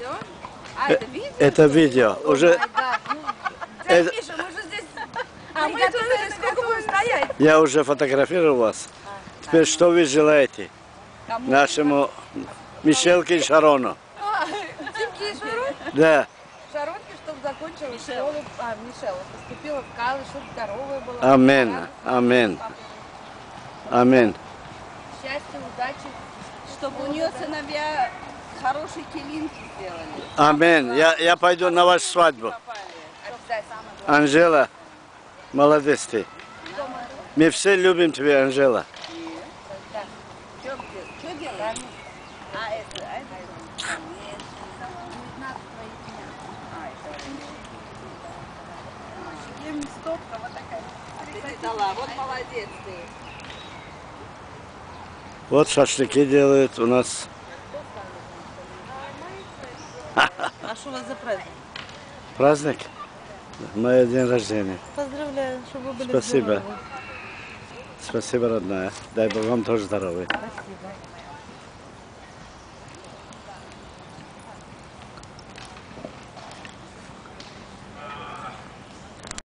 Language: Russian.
Все? А, это видео? Это видео. Уже Дядя Миша, мы же здесь... А мы тут сколько будем стоять? я уже фотографировал вас. Теперь что вы желаете нашему Мишельке и Шарону? Тимки и Шарон? Да. Шаронке, чтобы закончила школу. Мишель, поступила в колледж, чтобы здоровая была. Амин. Амин. Амин. Счастья, удачи. Чтобы у нее сыновья хорошие келинки сделали. Амин. Я пойду на вашу свадьбу. Обязательно. Анжела, молодец ты. Мы все любим тебя, Анжела. Что делать? А это? Нет. Им стопка вот такая. Ты дала, вот молодец ты. Вот шашлыки делают у нас. А что у вас за праздник? Праздник? Мой день рождения. Поздравляю, чтобы вы были Спасибо. здоровы. Спасибо, родная. Дай Бог вам тоже здоровья. Спасибо.